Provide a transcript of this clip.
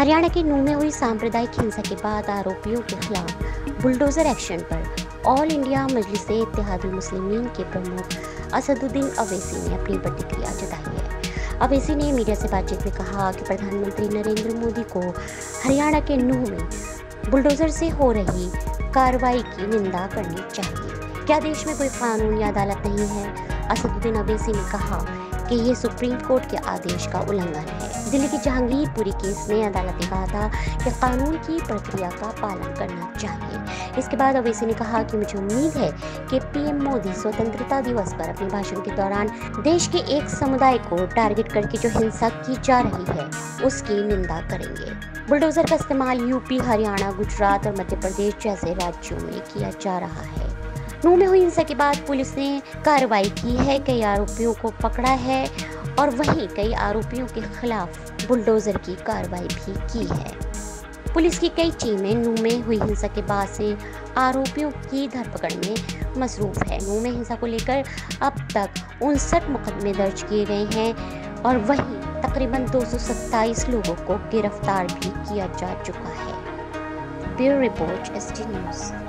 हरियाणा के नूंह में हुई सांप्रदायिक हिंसा के बाद आरोपियों के खिलाफ बुलडोजर एक्शन पर ऑल इंडिया मजलिस-ए-इत्तेहादुल मुस्लिमीन के प्रमुख असदुद्दीन अवैसी ने अपनी प्रतिक्रिया जताई है। अवैसी ने मीडिया से बातचीत में कहा कि प्रधानमंत्री नरेंद्र मोदी को हरियाणा के नूंह में बुलडोजर से हो रही कार्रवाई की निंदा करनी चाहिए। क्या देश में कोई कानून या अदालत नहीं है? असदुद्दीन अवैसी ने कहा कि ये सुप्रीम कोर्ट के आदेश का उल्लंघन है। दिल्ली की जहांगीरपुरी केस में अदालत ने कहा था कि कानून की प्रक्रिया का पालन करना चाहिए। इसके बाद अवैसी ने कहा कि मुझे उम्मीद है कि पीएम मोदी स्वतंत्रता दिवस पर अपने भाषण के दौरान देश के एक समुदाय को टारगेट करके जो हिंसा की जा रही है उसकी निंदा करेंगे। बुलडोजर का इस्तेमाल यूपी, हरियाणा, गुजरात और मध्य प्रदेश जैसे राज्यों में किया जा रहा है। नूंह में हुई हिंसा के बाद पुलिस ने कार्रवाई की है, कई आरोपियों को पकड़ा है और वहीं कई आरोपियों के खिलाफ बुलडोजर की कार्रवाई भी की है। पुलिस की कई टीमें नूंह में हुई हिंसा के बाद से आरोपियों की धरपकड़ में मसरूफ है। नूंह में हिंसा को लेकर अब तक 59 मुकदमे दर्ज किए गए हैं और वहीं तकरीबन 227 लोगों को गिरफ्तार भी किया जा चुका है। Bureau report, ST news.